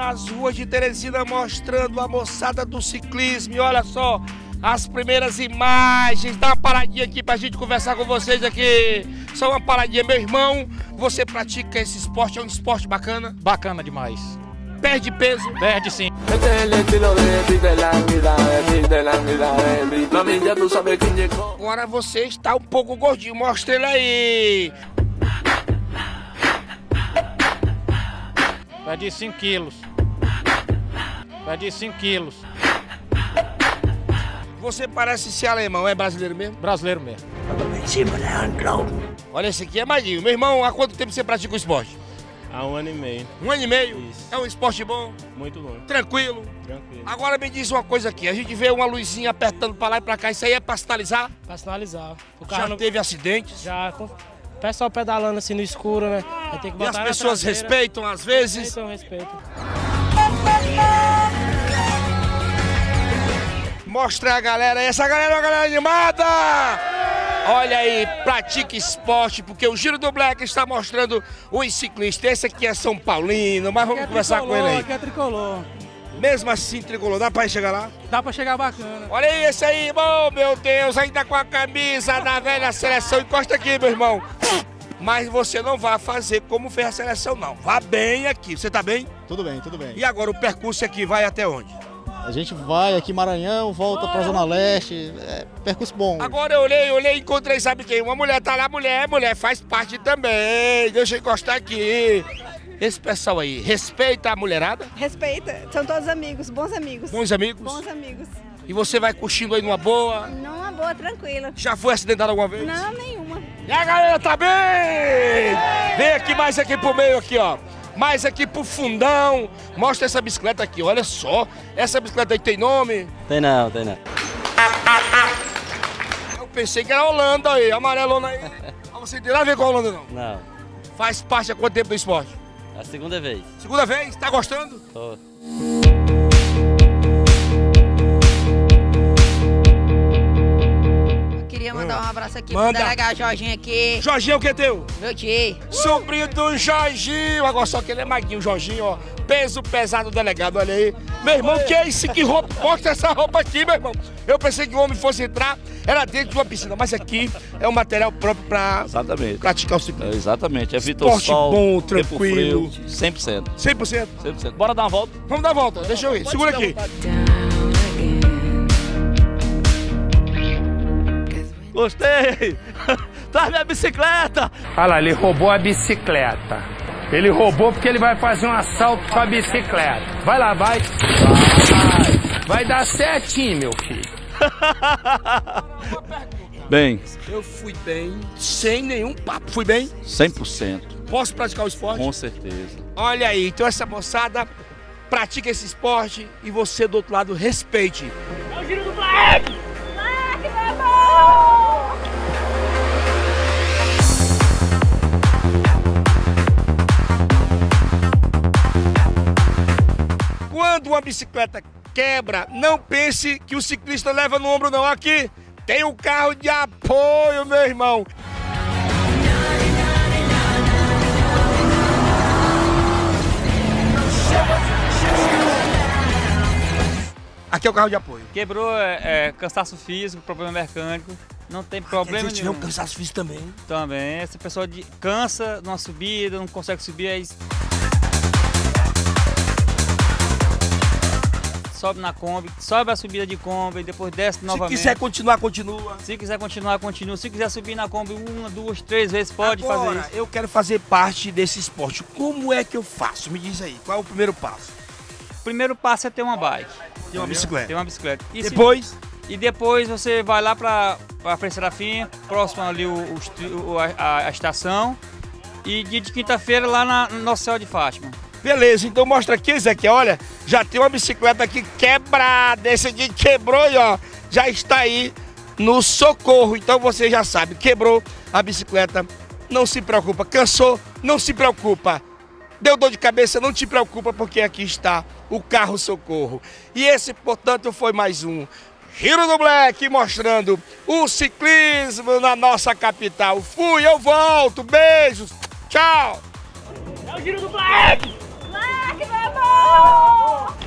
nas ruas de Teresina mostrando a moçada do ciclismo. E olha só, as primeiras imagens. Dá uma paradinha aqui pra gente conversar com vocês aqui. Só uma paradinha, meu irmão. Você pratica esse esporte, é um esporte bacana? Bacana demais. Perde peso? Perde sim. Agora você está um pouco gordinho, mostra ele aí. Perdi 5 quilos. Perdi 5 quilos. Você parece ser alemão, é brasileiro mesmo? Brasileiro mesmo. Olha, esse aqui é Maguinho. Meu irmão, há quanto tempo você pratica o esporte? Há 1 ano e meio. 1 ano e meio? Isso. É um esporte bom? Muito bom. Tranquilo? Tranquilo. Agora me diz uma coisa aqui, a gente vê uma luzinha apertando pra lá e pra cá, isso aí é pra sinalizar? Pra sinalizar. O Já carro não... teve acidentes? Já, o pessoal pedalando assim no escuro, né? Aí tem que E botar as na pessoas traseira. respeitam às vezes? Respeitam. Mostra a galera aí, essa galera é uma galera animada! Olha aí, pratica esporte, porque o Giro do Black está mostrando os ciclistas. Esse aqui é São Paulino, mas vamos conversar com ele aí. Aqui é tricolor. Mesmo assim, tricolor, dá pra ir chegar lá? Dá pra chegar bacana. Olha aí esse aí, irmão, meu Deus, ainda com a camisa da velha seleção. Encosta aqui, meu irmão. Mas você não vai fazer como fez a seleção, não. Vá bem aqui. Você tá bem? Tudo bem, tudo bem. E agora o percurso aqui vai até onde? A gente vai aqui Maranhão, volta pra Zona Leste, é percurso bom. Agora eu olhei, encontrei, sabe quem? Uma mulher tá lá, mulher faz parte também. Deixa eu encostar aqui. Esse pessoal aí, respeita a mulherada? Respeita, são todos amigos, bons amigos. Bons amigos? Bons amigos. E você vai curtindo aí numa boa? Numa boa, tranquila. Já foi acidentado alguma vez? Não, nenhuma. E a galera tá bem? Vem aqui, mais aqui pro meio aqui, ó. Mais aqui pro fundão. Mostra essa bicicleta aqui, olha só. Essa bicicleta aí tem nome? Tem não, tem não. Eu pensei que era Holanda aí, amarelona aí. Mas você não tem nada a ver com a Holanda, não? Não. Faz parte há quanto tempo do esporte? É a segunda vez. Segunda vez? Tá gostando? Tô. Queria mandar um abraço aqui Manda. pro delegado Jorginho aqui. Jorginho é o que é teu? Meu tio. Sobrinho do Jorginho. Agora só que ele é maguinho, Jorginho, ó. Peso pesado delegado, olha aí. Meu irmão, que é isso? Que roupa? Mostra essa roupa aqui, meu irmão. Eu pensei que o homem fosse entrar, era dentro de uma piscina. Mas aqui é um material próprio pra praticar o ciclismo. Exatamente. É Vitor Esporte Sol, bom, tempo tranquilo. frio, 100%. 100%? 100%. Bora dar uma volta? Vamos dar a volta, deixa eu ir. Segura aqui. Gostei! Traz minha bicicleta! Olha lá, ele roubou a bicicleta. Ele roubou porque ele vai fazer um assalto com a bicicleta. Vai lá, vai. Vai dar certinho, meu filho. Bem. Eu fui bem, sem nenhum papo. Fui bem? 100%. Posso praticar o esporte? Com certeza. Olha aí, então essa moçada pratica esse esporte e você do outro lado respeite. É o Giro do Black! Black, meu amor! Quando uma bicicleta quebra, não pense que o ciclista leva no ombro não. Aqui tem um carro de apoio, meu irmão. Aqui é o carro de apoio. Quebrou, cansaço físico, problema mecânico, não tem problema nenhum. Um cansaço físico também. Também, essa pessoa cansa numa subida, não consegue subir, aí sobe na Kombi, sobe a subida de Kombi, depois desce novamente. Se quiser continuar, continua. Se quiser continuar, continua. Se quiser subir na Kombi 1, 2, 3 vezes, pode fazer isso. Eu quero fazer parte desse esporte. Como é que eu faço? Me diz aí, qual é o primeiro passo? O primeiro passo é ter uma bike. Ter uma bicicleta. Ter uma bicicleta. E depois? E depois você vai lá para Frei Serafim, próximo ali a estação. E dia de quinta-feira lá na Nossa Senhora de Fátima. Beleza, então mostra aqui, Zé, olha, já tem uma bicicleta aqui quebrada, esse aqui quebrou e ó, já está aí no socorro, então você já sabe, quebrou a bicicleta, não se preocupa, cansou, não se preocupa, deu dor de cabeça, não te preocupa, porque aqui está o carro socorro. E esse, portanto, foi mais um Giro do Black, mostrando o ciclismo na nossa capital. Fui, eu volto, beijos, tchau! É o Giro do Black! Black, meu amor! amor!